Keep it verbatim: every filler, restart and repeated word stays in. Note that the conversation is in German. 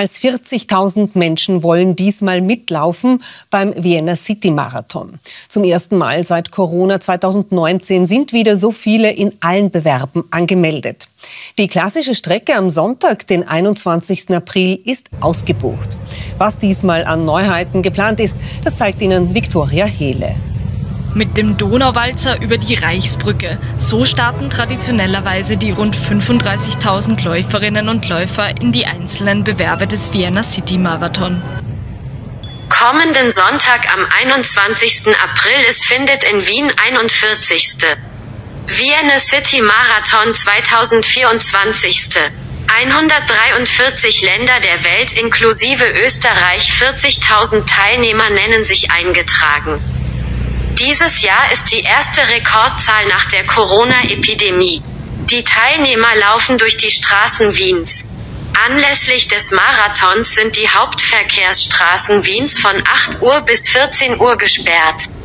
als vierzigtausend Menschen wollen diesmal mitlaufen beim Vienna City Marathon. Zum ersten Mal seit Corona zweitausendneunzehn sind wieder so viele in allen Bewerben angemeldet. Die klassische Strecke am Sonntag, den einundzwanzigsten April, ist ausgebucht. Was diesmal an Neuheiten geplant ist, das zeigt Ihnen Viktoria Hele. Mit dem Donauwalzer über die Reichsbrücke. So starten traditionellerweise die rund fünfunddreißigtausend Läuferinnen und Läufer in die einzelnen Bewerbe des Vienna City Marathon. Kommenden Sonntag am einundzwanzigsten April, es findet in Wien einundvierzigste Vienna City Marathon zweitausendvierundzwanzig. hundertdreiundvierzig Länder der Welt inklusive Österreich, vierzigtausend Teilnehmer nennen sich eingetragen. Dieses Jahr ist die erste Rekordzahl nach der Corona-Epidemie. Die Teilnehmer laufen durch die Straßen Wiens. Anlässlich des Marathons sind die Hauptverkehrsstraßen Wiens von acht Uhr bis vierzehn Uhr gesperrt.